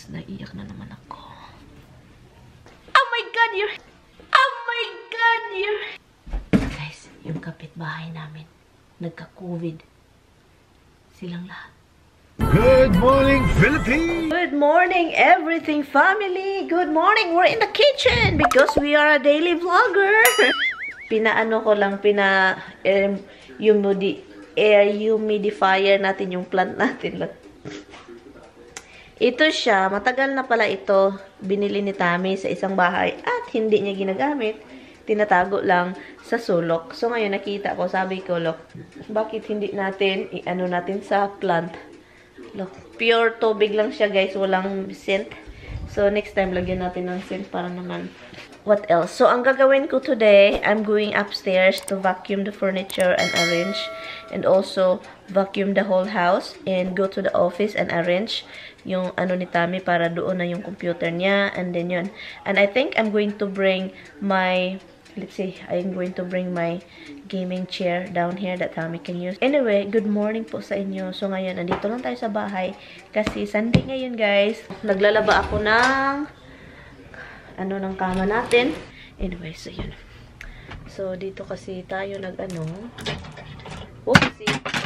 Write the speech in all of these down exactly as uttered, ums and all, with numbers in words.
naiyak na naman ako. Oh my God, you're... Oh my God, you're... Guys, yung kapitbahay namin, nagka-COVID. Silang lahat. Good morning, Philippines! Good morning, everything family! Good morning! We're in the kitchen because we are a daily vlogger. Pinaano ko lang, pina air, humidi air humidifier natin yung plant natin. Ito siya, matagal na pala ito. Binili ni Tami sa isang bahay at hindi niya ginagamit. Tinatago lang sa sulok. So ngayon nakita ko, sabi ko, look, bakit hindi natin i-ano natin sa plant? Look, pure tubig lang siya guys, walang scent. So next time lagyan natin ng scent para naman. What else? So ang gagawin ko today, I'm going upstairs to vacuum the furniture and arrange, and also vacuum the whole house and go to the office and arrange yung ano ni Tami para doon na yung computer niya, and then yun. And I think I'm going to bring my, let's see, I'm going to bring my gaming chair down here that Tami can use. Anyway, good morning po sa inyo. So ngayon, andito lang tayo sa bahay kasi Sunday ngayon guys. Naglalaba ako ng ano ng kama natin. Anyway, so yun. So dito kasi tayo nag-ano. Oopsie.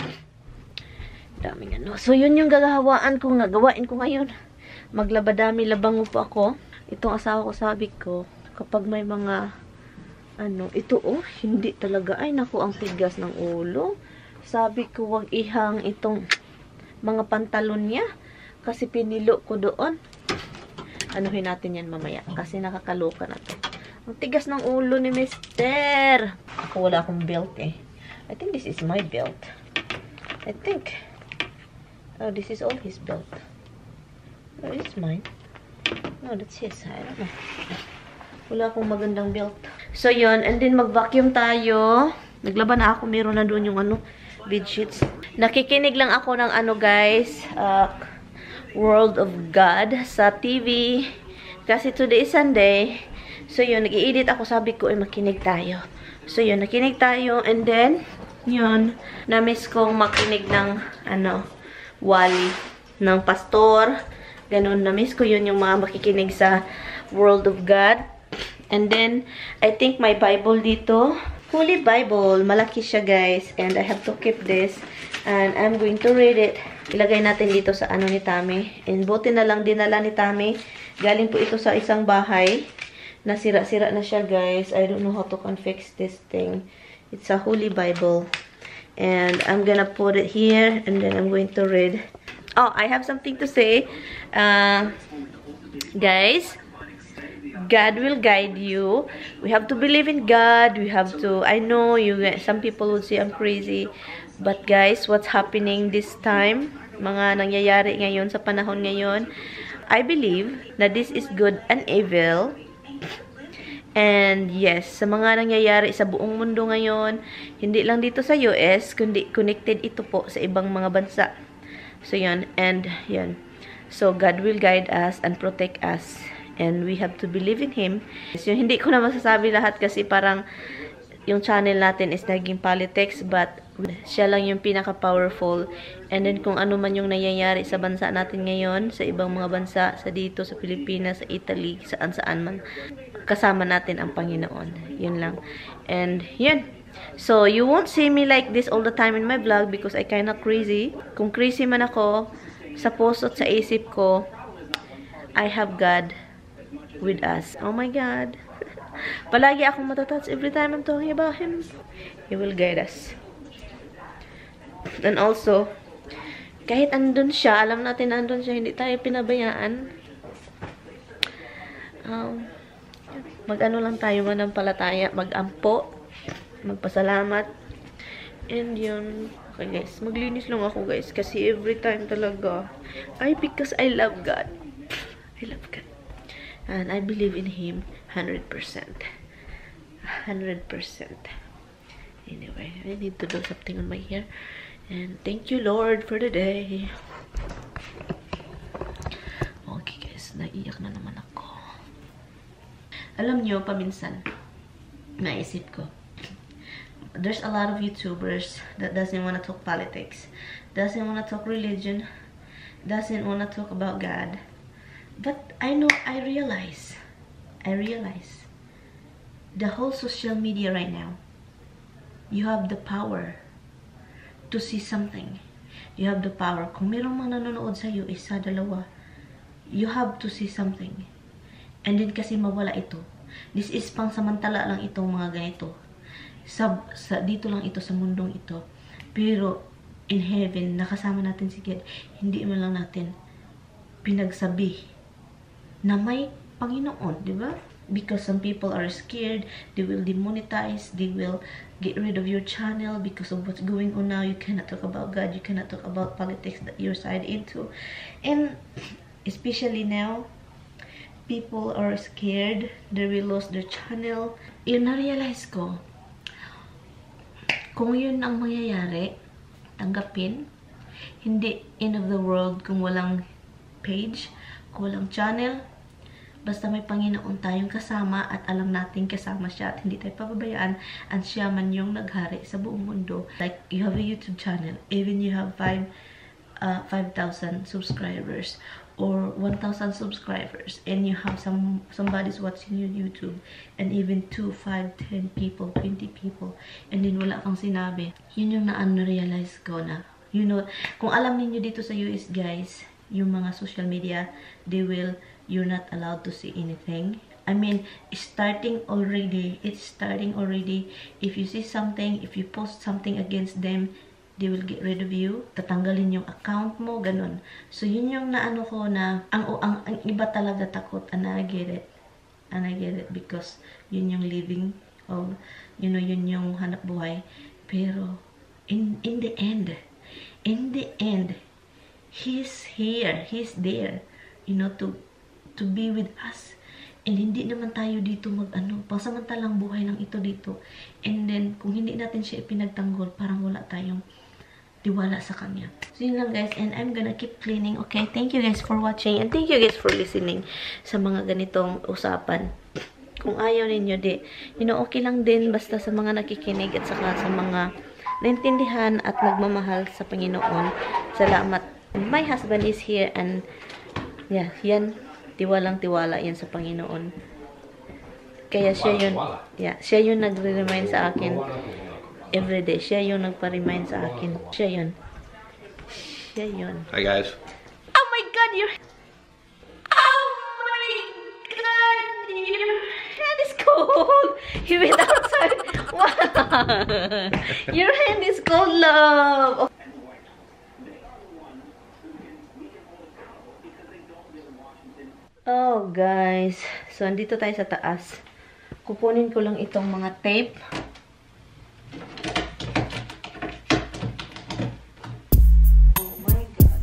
Daming ano. So yun yung gagawaan ko, gagawain ko ngayon. Maglabadami labango po ako. Itong asawa ko, sabi ko, kapag may mga ano, ito oh, hindi talaga. Ay naku, ang tigas ng ulo. Sabi ko, wag ihang itong mga pantalon niya. Kasi pinilo ko doon. Anuhin natin yan mamaya. Kasi nakakaloka na to. Ang tigas ng ulo ni Mister. Ako wala akong belt eh. I think this is my belt. I think. Oh, this is all his belt. Oh, it's mine. No, that's his. I don't know. Wala akong magandang belt. So, yun. And then, mag-vacuum tayo. Naglaban na ako. Meron na doon yung ano, bed sheets. Nakikinig lang ako ng ano, guys. Uh, World of God sa T V. Kasi today is Sunday. So, yun. Nag-i-edit ako. Sabi ko, eh, makinig tayo. So, yun. Nakinig tayo. And then, yun. Na-miss kong makinig ng, ano, wali ng pastor. Ganun. Na-miss ko yun yung mga makikinig sa World of God. And then, I think my Bible dito. Holy Bible. Malaki siya, guys. And I have to keep this. And I'm going to read it. Ilagay natin dito sa ano ni Tami. And buti na lang dinala ni Tami. Galing po ito sa isang bahay. Nasira-sira na siya, guys. I don't know how to fix this thing. It's a Holy Bible. And I'm gonna put it here. And then I'm going to read. Oh, I have something to say. Uh, guys, God will guide you. We have to believe in God. We have to, I know you guys, some people would say I'm crazy. But guys, what's happening this time, mga nangyayari ngayon sa panahon ngayon, I believe na this is good and evil. And yes, sa mga nangyayari sa buong mundo ngayon, hindi lang dito sa U S, kundi connected ito po sa ibang mga bansa. So yun, and yun. So God will guide us and protect us. And we have to believe in Him. So hindi ko na masasabi lahat kasi parang yung channel natin is naging politics, but siya lang yung pinaka-powerful. And then kung ano man yung nangyayari sa bansa natin ngayon, sa ibang mga bansa, sa dito, sa Pilipinas, sa Italy, saan-saan man, kasama natin ang Panginoon. Yun lang. And yun. So, you won't see me like this all the time in my vlog because I kinda crazy. Kung crazy man ako, sa puso at sa isip ko, I have God with us. Oh my God. Palagi akong matatouch every time I'm talking about Him. He will guide us. And also, kahit andun siya, alam natin na andun siya, hindi tayo pinabayaan. Um, mag-ano lang tayo manampalataya, mag-ampo, magpasalamat. And yun, okay guys, maglinis lang ako guys, kasi every time talaga, ay because I love God. I love God. And I believe in Him one hundred percent. one hundred percent. Anyway, I need to do something on my hair. And thank you, Lord, for the day. Okay, guys. Naiyak na naman ako. Alam nyo, paminsan, naisip ko, there's a lot of YouTubers that doesn't want to talk politics, doesn't want to talk religion, doesn't want to talk about God. But I know, I realize, I realize, the whole social media right now, you have the power to see something. You have the power. Kung mayroong mga nanonood sa'yo, isa, dalawa, you have to see something. And then kasi mawala ito. This is pang samantala lang itong mga ganito. Sa, sa, dito lang ito sa mundong ito. Pero, in heaven, nakasama natin si God. Hindi man lang natin pinagsabi na may Panginoon, di ba? Because some people are scared, they will demonetize, they will get rid of your channel because of what's going on now. You cannot talk about God, you cannot talk about politics that you're side into. And especially now, people are scared, they will lose their channel. Yun na-realize ko, kung yun ang mangyayari, tanggapin. Hindi end of the world kung walang page, kung walang channel. Basta may Panginoon tayong kasama at alam natin kasama siya at hindi tayo pababayaan at siya man yung naghari sa buong mundo. Like, you have a YouTube channel, even you have five thousand subscribers or one thousand subscribers, and you have some somebody's watching your YouTube, and even two, five, ten people, twenty people, and then wala kang sinabi. Yun yung na-realize ko na, you know, kung alam niyo dito sa U S, guys, yung mga social media, they will, you're not allowed to see anything. I mean, starting already, it's starting already. If you see something, if you post something against them, they will get rid of you. Tatanggalin yung account mo, ganun. So, yun yung naano ko na, ang, ang, ang iba talaga takot, and I get it. And I get it because yun yung living of, you know, yun yung hanap buhay. Pero, in, in the end, in the end, He's here, He's there, you know, to, to be with us. And hindi naman tayo dito mag-ano, pasamantalang buhay lang ito dito. And then, kung hindi natin siya ipinagtanggol, parang wala tayong tiwala sa Kanya. So, yun lang guys. And I'm gonna keep cleaning. Okay? Thank you guys for watching. And thank you guys for listening sa mga ganitong usapan. Kung ayaw ninyo, di, you know, okay lang din basta sa mga nakikinig at saka sa mga naintindihan at nagmamahal sa Panginoon. Salamat. My husband is here and yeah, yan. Tiwalang tiwala yan sa Panginoon. Kaya siya yun, yeah, siya yun nagre-remind sa akin everyday. Siya yung nagpa-remind sa akin. Siya yun. Siya yun. Hi guys. Oh my God, you're... Oh my God, your hand is cold. You went outside. Wow. Your hand is cold, love. Oh, guys. So, andito tayo sa taas. Kukunin ko lang itong mga tape. Oh my God.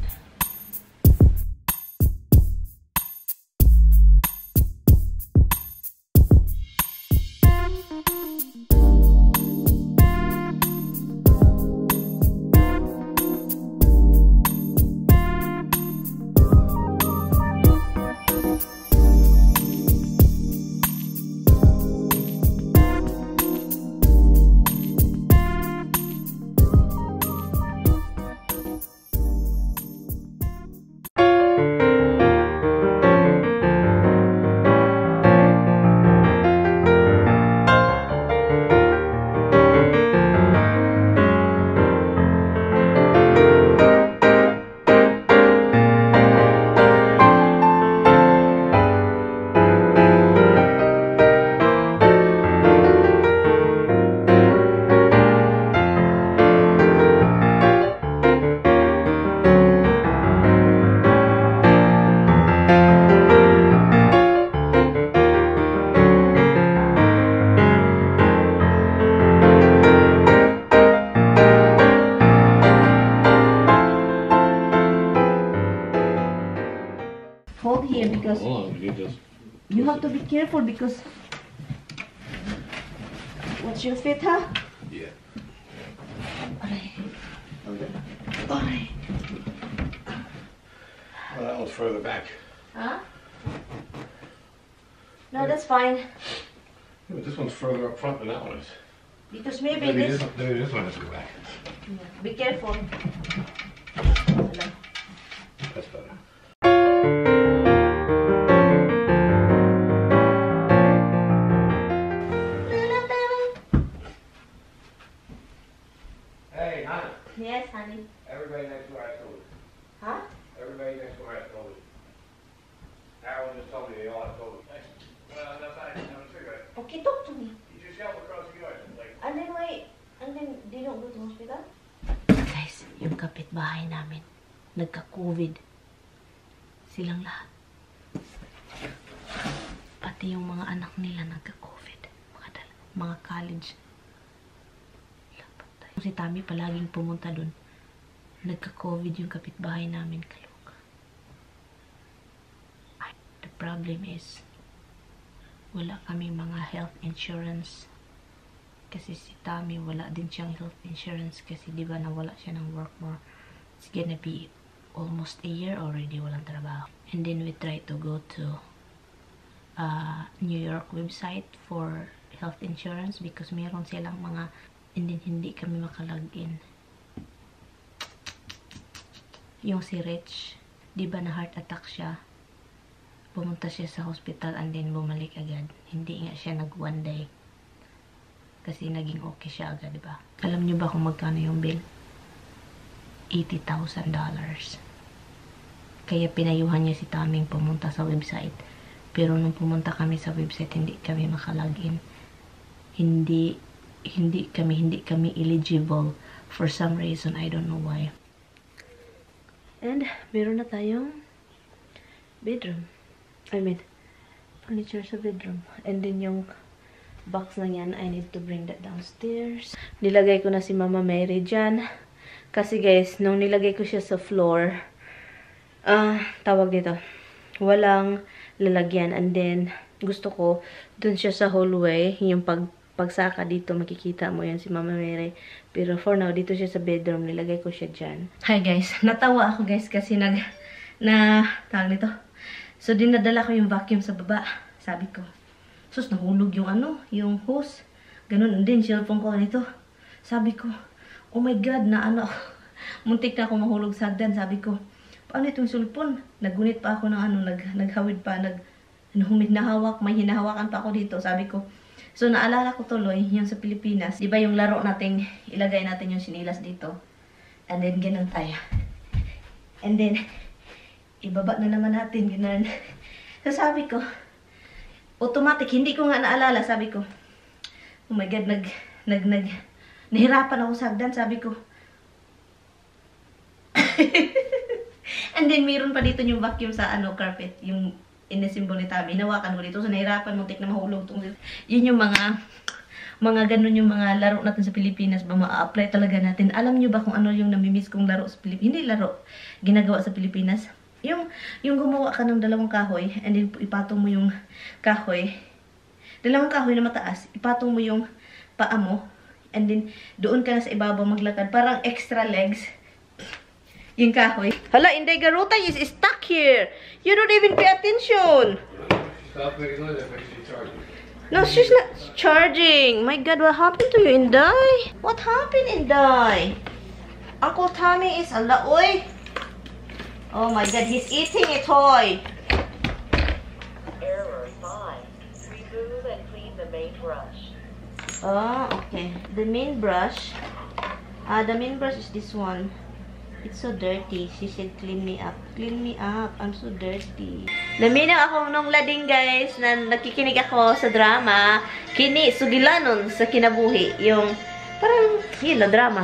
Hold here because Hold on, you just... you have to be careful because what's your fit, huh? Yeah. Alright. Alright. Well, that one's further back. Huh? No, that's fine. Yeah, but this one's further up front than that one is. Because maybe, Maybe this... this, maybe this one has to go back. Yeah. Be careful. That's better. told me they all have COVID. Well, that's I didn't have a cigarette. Okay, talk to me. You just yelled across the yard. Like, And then why, and then they don't go to hospital? Guys, yung kapitbahay namin, nagka-COVID. Silang lahat. Pati yung mga anak nila nagka-COVID. Mga, dal- mga college. Si Tommy palaging pumunta dun. Nagka-COVID yung kapitbahay namin. Kaloka. The problem is, wala kami mga health insurance. Kasi si Tommy, wala din siyang health insurance. Kasi di ba nawala siya ng work more. It's gonna be almost a year already walang trabaho. And then we try to go to uh, New York website for health insurance because meron silang mga, and then hindi kami makalagin. Yung si Rich, di ba na heart attack siya? Pumunta siya sa hospital and then bumalik agad. Hindi nga siya nag one day. Kasi naging okay siya agad, di ba? Alam niyo ba kung magkano yung bill? eighty thousand dollars. Kaya pinayuhan niya si Taming pumunta sa website. Pero nung pumunta kami sa website, hindi kami makalagin. Hindi, hindi kami, hindi kami eligible for some reason. I don't know why. And, meron na tayong bedroom. I mean, furniture sa bedroom. And then yung box na yan, I need to bring that downstairs. Nilagay ko na si Mama Mary dyan. Kasi guys, nung nilagay ko siya sa floor, ah, uh, tawag dito, walang lalagyan. And then, gusto ko, dun siya sa hallway, yung pag, pagsaka dito, makikita mo yan si Mama Mary. Pero for now, dito siya sa bedroom, nilagay ko siya dyan. Hi guys, natawa ako guys kasi nag, na, tawag dito. So, dinadala ko yung vacuum sa baba. Sabi ko, sus, nahulog yung ano, yung hose. Ganun, and then, cellphone ko nito. Sabi ko, oh my God, na ano, muntik na ako mahulog sa hagdan. Sabi ko, paano itong sulpon? Nagunit pa ako ng ano, nag, naghawid pa, nag, humid na hawak, may hinahawakan pa ako dito. Sabi ko, so naalala ko tuloy, yung sa Pilipinas, di ba yung laro nating, ilagay natin yung sinilas dito. And then, ganun tayo. And then, ibaba na naman natin, ganun. So sabi ko, automatic, hindi ko nga naalala, sabi ko, oh my God, nag, nag, nag, nahirapan ako sa hagdan, sabi ko. And then, mayroon pa dito yung vacuum sa ano carpet, yung inisimbol ni Tabi. Hinawakan ko dito, so nahirapan, muntik na mahulog tong. Yun yung mga, mga ganun yung mga laro natin sa Pilipinas, ba ma-apply talaga natin. Alam nyo ba kung ano yung namimiss kong laro sa Pilipinas? Hindi laro, ginagawa sa Pilipinas. Yung, yung gumawa ka ng dalawang kahoy, and then ipatong mo yung kahoy. Dalawang kahoy na mataas, ipatong mo yung paa mo, and then, doon ka na sa ibabaw maglakad. Parang extra legs. Yung kahoy. Hala, Inday Garuta is stuck here. You don't even pay attention. stop making noise, that makes you charging. No, she's not charging. My God, what happened to you, Inday? What happened, Inday? Uncle Tommy is ala, oy. Oh my God, he's eating a toy. Error five. Remove and clean the main brush. Oh, okay. The main brush. Ah, uh, the main brush is this one. It's so dirty. She said, clean me up. Clean me up. I'm so dirty. Naminaw ako nung lading, guys, na nakikinig ako sa drama. Kini, sugilanon sa kinabuhi. Yung, parang, yun, drama.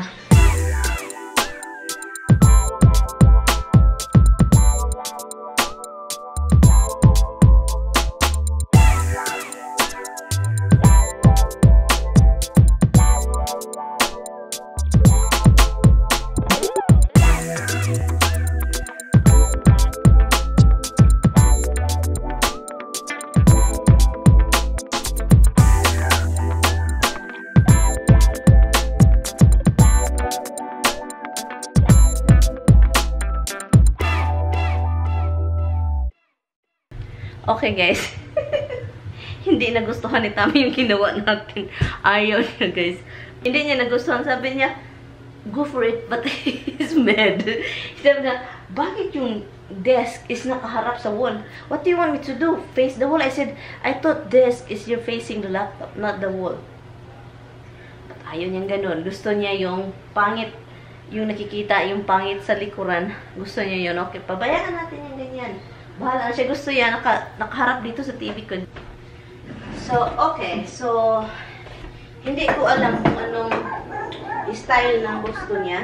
Okay, guys. Hindi nagustuhan ni Tommy yung ginawa natin. Ayaw niya, guys. Hindi niya nagustuhan. Sabi niya, go for it, but he's mad. Sabi niya, bakit yung desk is nakaharap sa wall? What do you want me to do? Face the wall? I said, I thought desk is you're facing the laptop, not the wall. But ayaw niyang ganun. Gusto niya yung pangit, yung nakikita, yung pangit sa likuran. Gusto niya yun. Okay, pabayaan natin yung ganyan. Bahala na siya. Gusto yan. Naka, nakaharap dito sa T V ko. So, okay. So, hindi ko alam kung anong style ng gusto niya.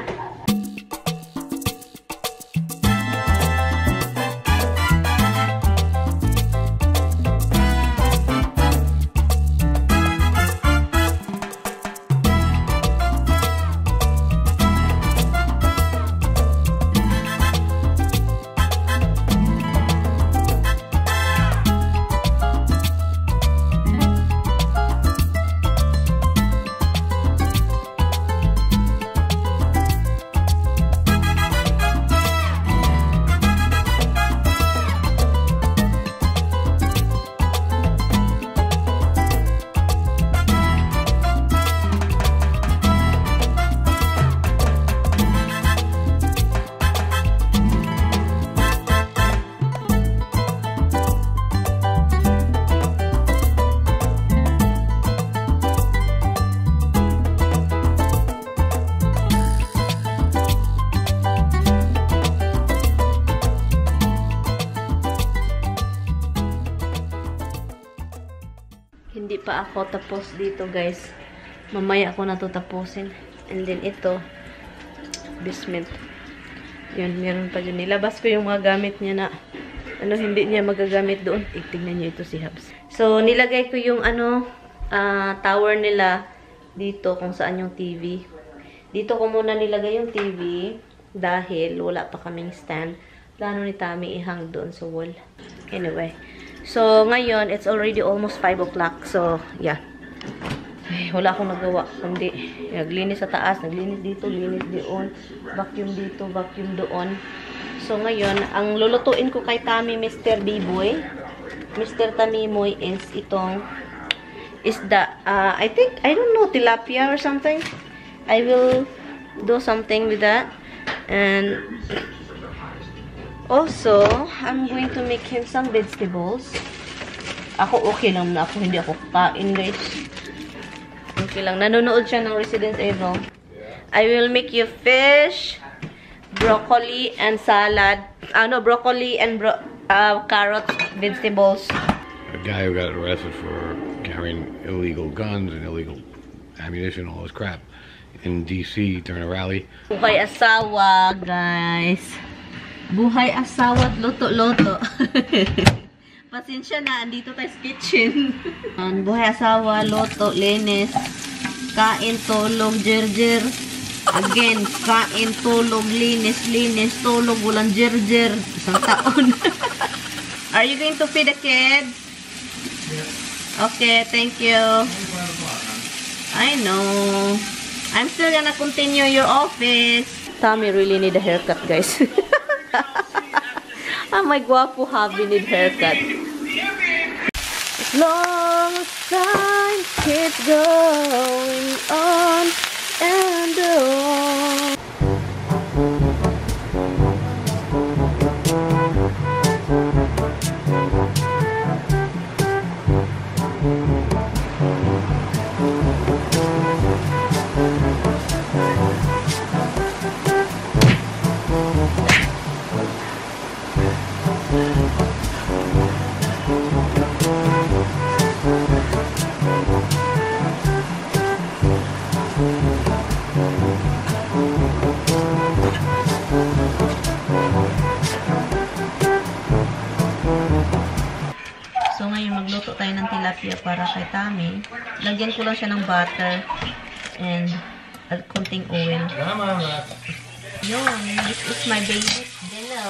Hindi pa ako tapos dito, guys. Mamaya ako na to tapusin. And then ito, basement. Yun, meron pa dyan. Nilabas ko yung mga gamit niya na ano, hindi niya magagamit doon. Eh, tignan niyo ito si Habs. So, nilagay ko yung ano, uh, tower nila dito kung saan yung T V. Dito ko muna nilagay yung T V dahil wala pa kaming stand. Plano ni Tami ihang doon sa wall. Anyway. So, ngayon, it's already almost five o'clock. So, yeah. Ay, wala akong nagawa. Kundi, naglinis sa taas, naglinis dito, linis doon, vacuum dito, vacuum doon. So, ngayon, ang lulutuin ko kay Tami, Mister D-Boy, Mister Tamimoy, is itong, is the, uh, I think, I don't know, tilapia or something. I will do something with that. And, also, I'm going to make him some vegetables. Ako okay lang na ako. Hindi ako kain, guys. Okay lang. Nanonood siya ng Resident Evil. I will make you fish, broccoli, and salad. Ah, no, broccoli and bro uh, carrot vegetables. A guy who got arrested for carrying illegal guns and illegal ammunition, all this crap, in D C during a rally. Buhay asawa, guys. Buhay asawa at loto-loto. Pasensya na, andito tayo sa kitchen. Buhay asawa, loto, linis, kain, tulog, jer-jer. Again, kain, tulog, linis, linis, tulog, walang jer-jer. Isang taon. Are you going to feed the kids? Yeah. Okay, thank you. I know. I'm still gonna continue your office. Tommy really need a haircut, guys. Ah, my guapo hubby need haircut. As long as time keeps going on and on. So, ngayon magluto tayo ng tilapia para kay Tami. Lagyan ko lang siya ng butter and a konting oil. Yun, this is my basic dinner.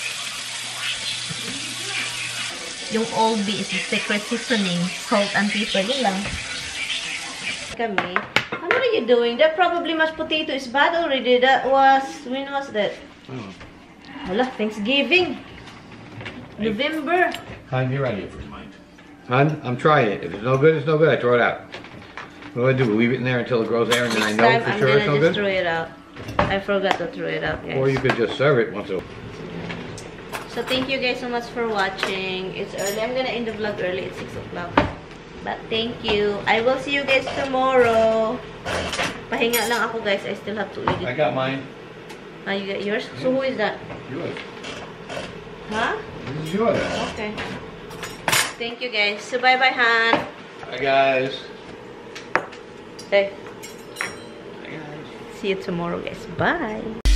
Yung Olby is the secret seasoning, salt and pepper. Yun lang. Kami. What are you doing? That probably mashed potato is bad already. That was, when was that? Oh. Wala, Thanksgiving. November. Hun, you're ready for mine. Hun, I'm trying it. If it's no good, it's no good. I throw it out. What do I do? Leave it in there until it grows air and then I Next know time, for I'm sure it's gonna no just good? throw it out. I forgot to throw it out, guys. Or you could just serve it once in a while. So, thank you guys so much for watching. It's early. I'm gonna end the vlog early. It's six o'clock. But thank you. I will see you guys tomorrow. Pahinga lang ako, guys. I still have to edit. I got mine. Ah, you got yours? So, who is that? Yours. Huh? Enjoy. Okay. Thank you, guys. So, bye-bye, Han. Bye, guys. Hey. Bye, guys. See you tomorrow, guys. Bye.